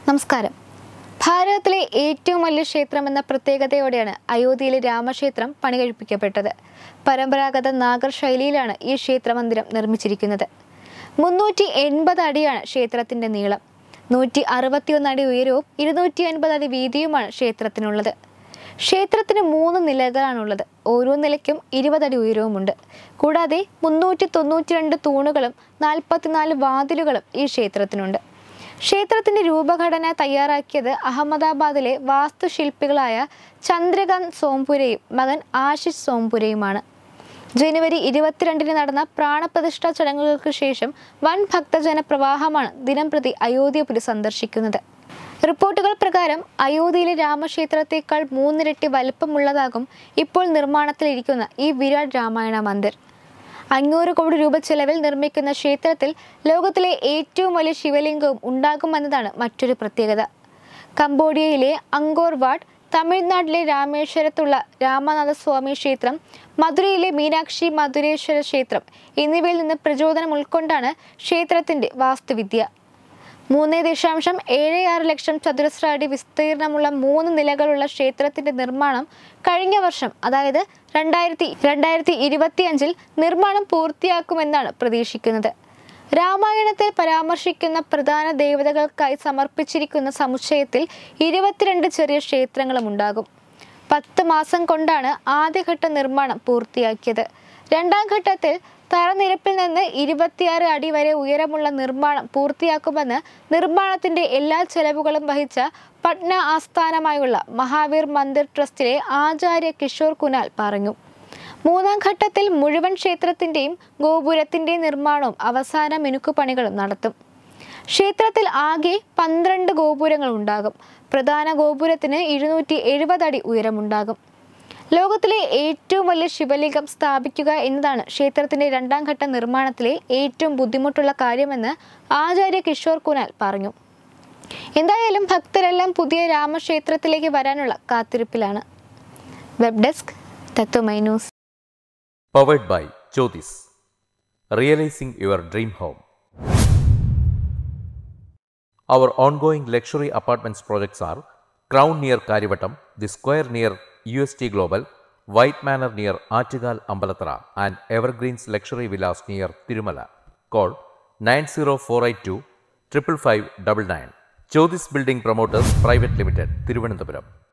നമസ്കാരം. ഭാരതത്തിലെ ഏറ്റവും വലിയ ക്ഷേത്രമെന്ന പ്രത്യേകതയോടെയാണ് അയോധ്യയിലെ രാമക്ഷേത്രം പണികഴിപ്പിക്കപ്പെട്ടത്. പരമ്പരാഗത നാഗർ ശൈലിയിലാണ് ഈ ക്ഷേത്രമന്ദിരം നിർമ്മിച്ചിരിക്കുന്നത്. 380 അടിയാണ് ക്ഷേത്രത്തിന്റെ നീളം. 161 അടി ഉയരവും 250 അടി വീതിയുമാണ് ക്ഷേത്രത്തിനുള്ളത്. ക്ഷേത്രത്തിന് 3 നിലകളാണുള്ളത്. ഓരോ നിലയ്ക്കും 20 അടി ഉയരവുമുണ്ട്. കൂടാതെ 392 തൂണുകളും 44 വാതിലുകളും ഈ ക്ഷേത്രത്തിനുണ്ട്. ക്ഷേത്രത്തിന്റെ രൂപഘടന തയ്യാറാക്കിയത് അഹമ്മദാബാദിലെ വാസ്തുശില്പികളായ ചന്ദ്രകാന്ത് സോംപുരയും മകൻ ആശിഷ് സോംപുരയുമാണ്. ജനുവരി 22 നടന്ന പ്രാണപ്രതിഷ്ഠാ ചടങ്ങുകൾക്ക് ശേഷം വൻ ഭക്തജന പ്രവാഹമാണ് ദിനംപ്രതി അയോധ്യപുരി സന്ദർശിക്കുന്നത്. റിപ്പോർട്ടുകൾ പ്രകാരം അയോധ്യയിലെ രാമക്ഷേത്രത്തേക്കാൾ 3 ഇരട്ടി വലിപ്പമുള്ളതാകും ഇപ്പോൾ നിർമ്മാണത്തിലിരിക്കുന്ന ഈ വിരാട് രാമായണ മന്ദിർ. 500 കോടി രൂപ ചെലവിൽ നിർമ്മിക്കുന്ന ക്ഷേത്രത്തിൽ ലോകത്തിലെ ഏറ്റവും വലിയ ശിവലിംഗവും ഉണ്ടാകുമെന്നതാണ് മറ്റൊരു പ്രത്യേകത. കംബോഡിയയിലെ അങ്കോർ വാട്ട്, തമിഴ്നാട്ടിലെ രാമേശ്വരത്തുള്ള രാമനാഥസ്വാമി ക്ഷേത്രം, മധുരയിലെ മീനാക്ഷി മധുരേശ്വര ക്ഷേത്രം എന്നിവയിൽ നിന്ന് പ്രചോദനം ഉൾക്കൊണ്ടാണ് ക്ഷേത്രത്തിന്റെ വാസ്തുവിദ്യ. 3.76 ലക്ഷം ചതുരശ്ര അടി വിസ്തീർണമുള്ള 3 നിലകളുള്ള ക്ഷേത്രത്തിന്റെ നിർമ്മാണം കഴിഞ്ഞ വർഷം, അതായത് 2025 നിർമ്മാണം പൂർത്തിയാക്കുമെന്നാണ് പ്രതീക്ഷിക്കുന്നത്. രാമായണത്തിൽ പരാമർശിക്കുന്ന പ്രധാന ദേവതകൾക്കായി സമർപ്പിച്ചിരിക്കുന്ന സമുച്ചയത്തിൽ 22 ചെറിയ ക്ഷേത്രങ്ങളും ഉണ്ടാകും. 10 മാസം കൊണ്ടാണ് ആദ്യഘട്ട നിർമ്മാണം പൂർത്തിയാക്കിയത്. രണ്ടാം ഘട്ടത്തിൽ തറനിരപ്പിൽ നിന്ന് 26 അടി വരെ ഉയരമുള്ള നിർമ്മാണം പൂർത്തിയാക്കുമെന്ന് നിർമ്മാണത്തിന്റെ എല്ലാ ചെലവുകളും വഹിച്ച പട്ന ആസ്ഥാനമായുള്ള മഹാവീർ മന്ദിർ ട്രസ്റ്റിലെ ആചാര്യ കിഷോർ കുനാൽ പറഞ്ഞു. മൂന്നാം ഘട്ടത്തിൽ മുഴുവൻ ക്ഷേത്രത്തിന്റെയും ഗോപുരത്തിന്റെയും നിർമ്മാണവും അവസാന മിനുക്കുപണികളും നടത്തും. ക്ഷേത്രത്തിൽ ആകെ 12 ഗോപുരങ്ങൾ ഉണ്ടാകും. പ്രധാന ഗോപുരത്തിന് 270 അടി ഉയരമുണ്ടാകും. ലോകത്തിലെ ഏറ്റവും വലിയ ശിവലിംഗം സ്ഥാപിക്കുക എന്നതാണ് ക്ഷേത്രത്തിന്റെ രണ്ടാം ഘട്ട നിർമ്മാണത്തിലെ ഏറ്റവും ബുദ്ധിമുട്ടുള്ള കാര്യമെന്ന് ആചാര്യ കിഷോർ കുനാൽ പറഞ്ഞു. എന്തായാലും ഭക്തരെല്ലാം പുതിയ രാമക്ഷേത്രത്തിലേക്ക് വരാനുള്ള കാത്തിരിപ്പിലാണ്. Web desk Tatwamayi news. Powered by Jyothis, realising your dream home. Our ongoing luxury apartments projects are Crown near Karivattam, The Square near UST Global, White Manor near Aattugal Ambalathara, and Evergreens Luxury Villas near Tirumala. Call 90482 55599. Jyothis Building Promoters Private Limited, Thiruvananthapuram.